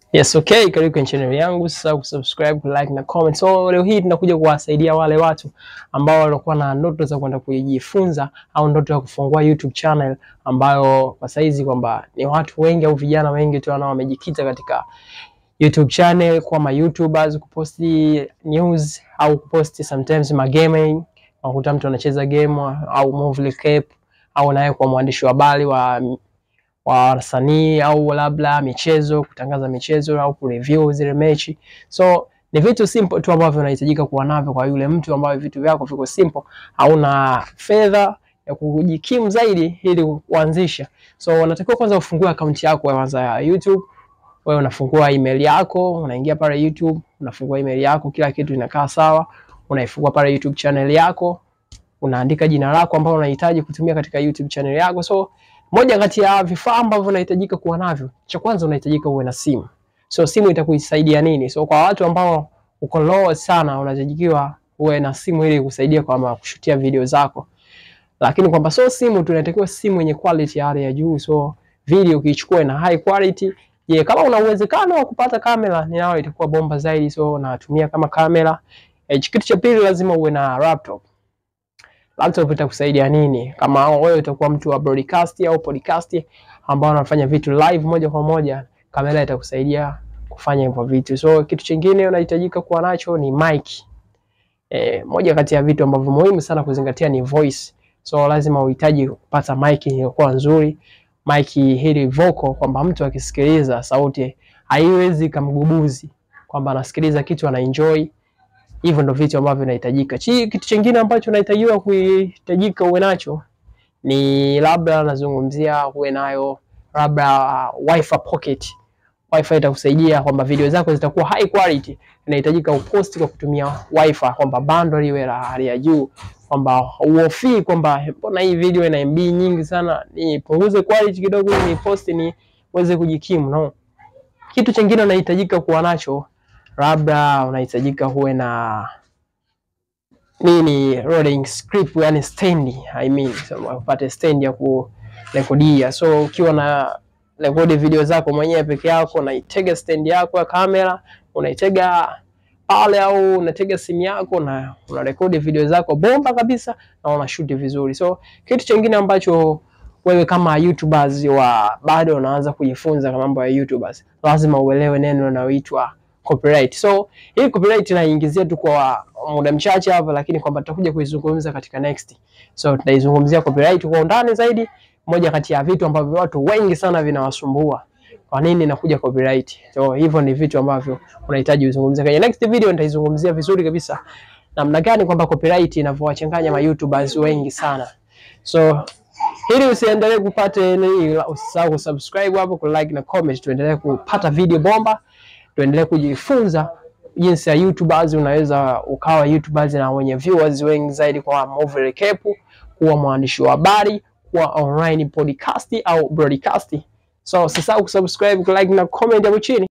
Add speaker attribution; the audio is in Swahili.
Speaker 1: Yes, okay, karibu kwenye channel yangu. Sasa kusubscribe, like na comment. So leo hii tunakuja kuwasaidia wale watu ambao walikuwa na ndoto za kwenda kujifunza au ndoto ya kufungua YouTube channel, ambayo kwa saizi kwamba ni watu wengi au vijana wengi tu wanao wamejikita katika YouTube channel kwa YouTubers, kuposti news au kuposti sometimes gaming. Unakuta mtu anacheza game au movie recap au naye kwa mwandishi wa habari wa wasanii au labda michezo, kutangaza michezo au kureview zile mechi. So ni vitu simple tu ambavyo unahitajika kuwa navyo kwa yule mtu ambaye vitu vyako viko simple, hauna fedha ya kujikimu zaidi ili kuanzisha. So unatakiwa kwanza ufungue account yako kwanza ya YouTube. Wewe unafungua email yako, unaingia pale YouTube, unafungua email yako, kila kitu inakaa sawa. Unaifungua pale YouTube channel yako, unaandika jina lako ambalo unahitaji kutumia katika YouTube channel yako. So moja kati ya vifaa ambavyo unahitajika kuwa navyo, cha kwanza unahitajika uwe na simu. So simu itakusaidia nini? So kwa watu ambao uko low sana, unahitajika uwe na simu ili kusaidia kwa kushutia video zako. Lakini kwamba so simu tunatakiwa simu yenye quality ya hali ya juu. So video ukichukua na high quality. Kama una uwezekano wa kupata kamera, ninao itakuwa bomba zaidi. So natumia kama kamera. Kitu cha pili lazima uwe na laptop. Laptop itakusaidia nini? Kama wewe utakuwa mtu wa broadcast au podcast ambao unafanya vitu live moja kwa moja, kamera itakusaidia kufanya hivyo vitu. So kitu kingine unahitajika kuwa nacho ni mic. Moja kati ya vitu ambavyo muhimu sana kuzingatia ni voice. So lazima uhitaji kupata mic iliyokuwa nzuri, mic hili vocal, kwamba mtu akisikiliza sauti haiwezi kumgubuzi, kwamba anasikiliza kitu ana enjoy. Hivyo ndio vitu ambavyo vinahitajika. Kitu kingine ambacho unahitajiwa uwe nacho ni labda nazungumzia uwe nayo labda Wi-Fi pocket. Wi-Fi itakusaidia kwamba video zako zitakuwa high quality. Inahitajika upost kwa kutumia Wi-Fi, kwamba bundle iwe la hali ya juu, kwamba uofi kwamba mbona hii video ina MB nyingi sana, nipunguze quality kidogo ni post ni uweze kujikimu. No. Kitu kingine unahitajika kuwa nacho, labda unahitajika uwe na rolling script, yani stand, so upate stand ya kurekodia. So ukiwa na record video zako mwenyewe peke yako, unaitega stand yako ya kamera, unaitega pale au unatega simu yako na unarekodi video zako bomba kabisa na unashoot vizuri. So kitu kingine ambacho wewe kama YouTubers wa bado unaanza kujifunza kama mambo ya YouTubers, lazima uelewe neno linaloitwa copyright. So hii copyright inaingizia tu kwa muda mchache hapa, lakini kwamba tutakuja kuizungumza katika next. So tutaizungumzia copyright kwa undani zaidi, moja kati ya vitu ambavyo watu wengi sana vinawasumbua. Kwa nini inakuja copyright? So hivyo ni vitu ambavyo unahitaji uzungumzie. Kwenye next video nitaizungumzia vizuri kabisa namna gani kwamba copyright inavyowachanganya ma YouTubers wengi sana. So ili usiendelee kupata usisahau kusubscribe hapo, ku like na comment, tuendelee kupata video bomba, tuendelee kujifunza jinsi ya YouTubers unaweza ukawa YouTubers na wenye viewers wengi zaidi, kwa movie recap, kuwa mwandishi wa habari, kuwa online podcast au broadcast. So usisahau kusubscribe, ku like na comment hapo chini.